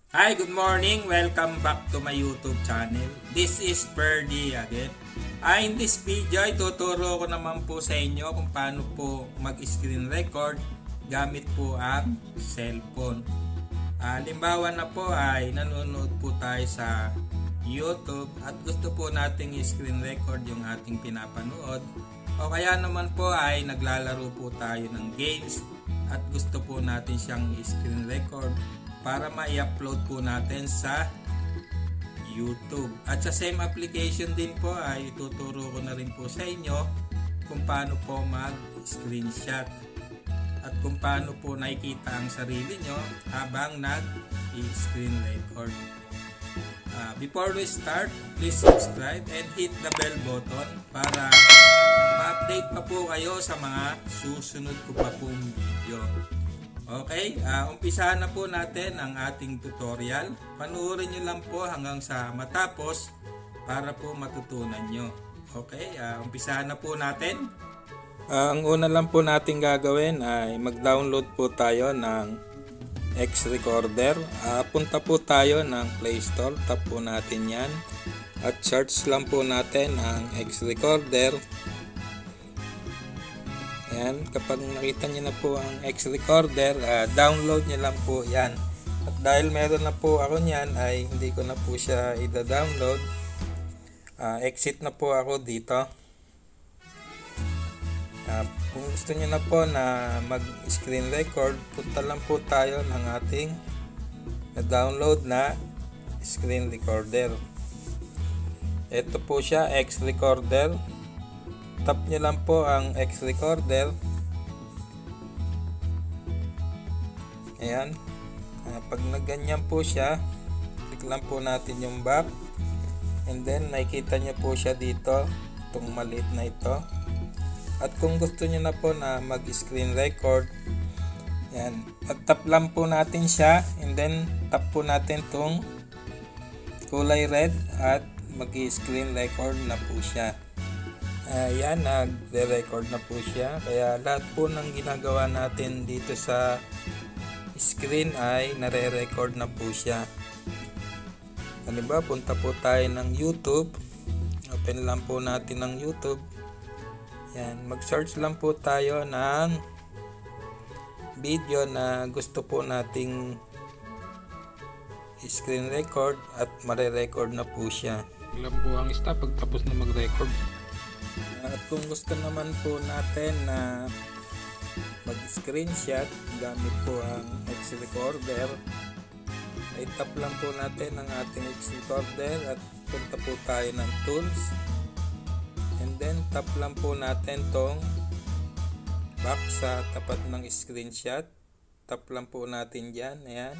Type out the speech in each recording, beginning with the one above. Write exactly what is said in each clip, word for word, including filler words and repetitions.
Hi, good morning. Welcome back to my YouTube channel. This is Ferdy again. Ah, in this video ay tuturo ko naman po sa inyo kung paano po mag-screen record gamit po ang cellphone. Ah, halimbawa na po ay nanonood po tayo sa YouTube at gusto po nating i-screen record yung ating pinapanood. O kaya naman po ay naglalaro po tayo ng games at gusto po natin siyang i-screen record para ma-upload po natin sa YouTube. At sa same application din po ay ituturo ko na rin po sa inyo kung paano po mag-screenshot at kung paano po nakikita ang sarili nyo habang nag-screen record. Uh, before we start, please subscribe and hit the bell button para ma-update pa po kayo sa mga susunod ko pa pong video. Okay, uh, umpisahan na po natin ang ating tutorial. Panoorin nyo lang po hanggang sa matapos para po matutunan nyo. Okay, uh, umpisahan na po natin. Uh, ang una lang po natin gagawin ay mag-download po tayo ng X-Recorder. Uh, punta po tayo ng Play Store, tap po natin yan. At search lang po natin ang X-Recorder. Yan, kapag nakita niyo na po ang X-Recorder, uh, download niyo lang po yan. At dahil meron na po ako niyan ay hindi ko na po siya i-download. Uh, exit na po ako dito. Uh, kung gusto niyo na po na mag-screen record, punta lang po tayo ng ating na-download na screen recorder. Ito po siya, X-Recorder. Tap nyo lang po ang X-Recorder. Ayan. Uh, pag nagganyan po siya, click lang po natin yung back. And then, nakikita nyo po siya dito. Itong maliit na ito. At kung gusto nyo na po na mag-screen record, ayan. At tap lang po natin siya. And then, tap po natin itong kulay red. At mag-screen record na po siya. Ayan, uh, nagre-record na po siya. Kaya lahat po ng ginagawa natin dito sa screen ay nare-record na po siya. Halimbawa, punta po tayo ng YouTube. Open lang po natin ng YouTube. Ayan, mag-search lang po tayo ng video na gusto po nating screen record at mare-record na po siya. Ilan po ang stop pag tapos na mag-record. At kung gusto naman po natin na mag-screenshot gamit po ang X-Recorder, ay tap lang po natin ang ating X-Recorder at punta po tayo ng tools, and then tap lang po natin tong back sa tapat ng screenshot. Tap lang po natin dyan. Ayan.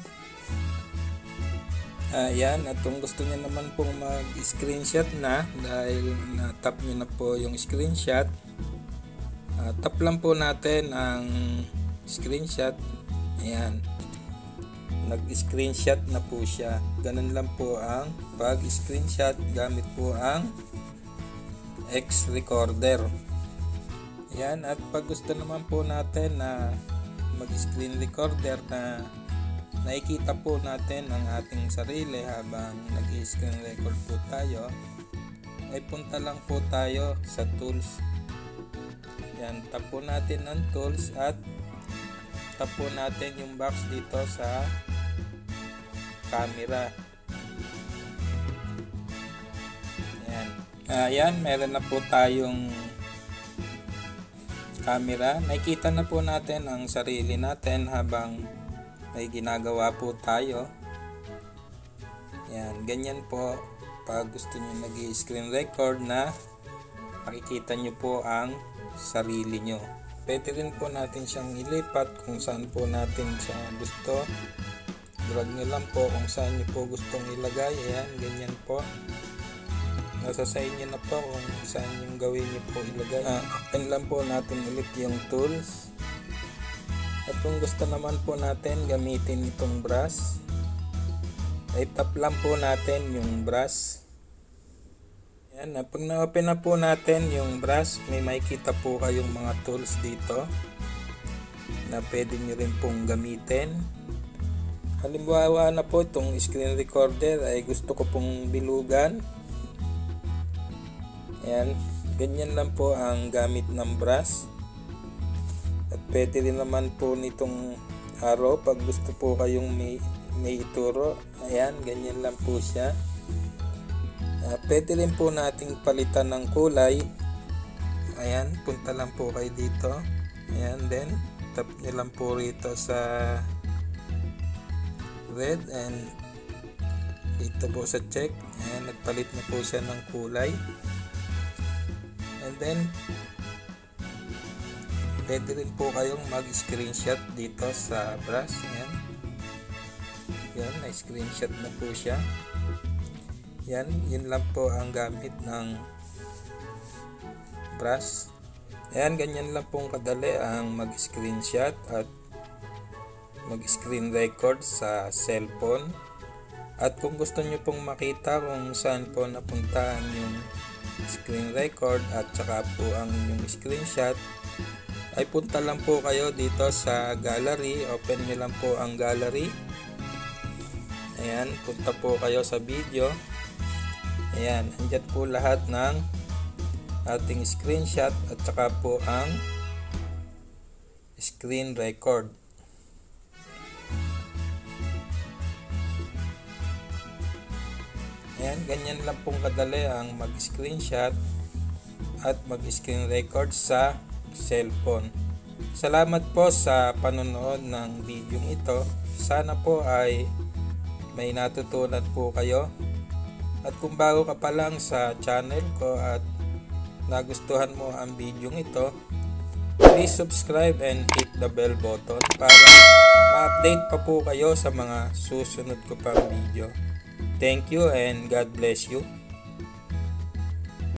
Ayan, at kung gusto niyo naman pong mag-screenshot na dahil na-tap niyo na po yung screenshot, uh, tap lang po natin ang screenshot. Ayan, nag-screenshot na po siya. Ganun lang po ang pag-screenshot gamit po ang X-Recorder. Ayan, at pag gusto naman po natin na mag-screen recorder na nakikita po natin ang ating sarili habang nag-screen record po tayo, ay punta lang po tayo sa tools. Yan, tap po natin ang tools at tap po natin yung box dito sa camera. Yan, ayan, meron na po tayong camera. Nakikita na po natin ang sarili natin habang may ginagawa po tayo. Yan, ganyan po pag gusto niyo nag-screen record na makikita niyo po ang sarili niyo. Pwede rin po natin siyang ilipat kung saan po natin siya gusto. Drag nyo lang po kung saan niyo po gustong ilagay. Ayan, ganyan po. Nasa sa inyo na po kung saan yung gawin niyo po ilagay. Uh, open lang po natin ulit yung tools. At kung gusto naman po natin gamitin itong brush, ay tap lang po natin yung brush. Yan, pag na-open na po natin yung brush, may makikita po kayong mga tools dito na pwede nyo rin pong gamitin. Halimbawa na po itong screen recorder ay gusto ko pong bilugan. Ayan, ganyan lang po ang gamit ng brush. At pwede rin naman po nitong arrow pag gusto po kayong may, may ituro. Ayan, ganyan lang po siya. Uh, pwede rin po nating palitan ng kulay. Ayan, punta lang po kayo dito. Ayan, then tap nyo lang po rito sa red and dito po sa check. Ayan, nagpalit na po siya ng kulay. And then pwede rin po kayong mag-screenshot dito sa brush. Ayan. Yan, na-screenshot na po siya. Yan, yun lang po ang gamit ng brush. Ayan, ganyan lang pong kadali ang mag-screenshot at mag-screen record sa cellphone. At kung gusto nyo pong makita kung saan po napuntaan yung screen record at saka po ang inyong screenshot, ay punta lang po kayo dito sa gallery. Open nyo lang po ang gallery. Ayan, punta po kayo sa video. Ayan, andyan po lahat ng ating screenshot at saka po ang screen record. Ayan, ganyan lang pong kadali ang mag-screenshot at mag-screen record sa cellphone. Salamat po sa panonood ng video ito. Sana po ay may natutunan po kayo. At kung bago ka pa lang sa channel ko at nagustuhan mo ang video ito, please subscribe and hit the bell button para ma-update pa po kayo sa mga susunod ko pang video. Thank you and God bless you.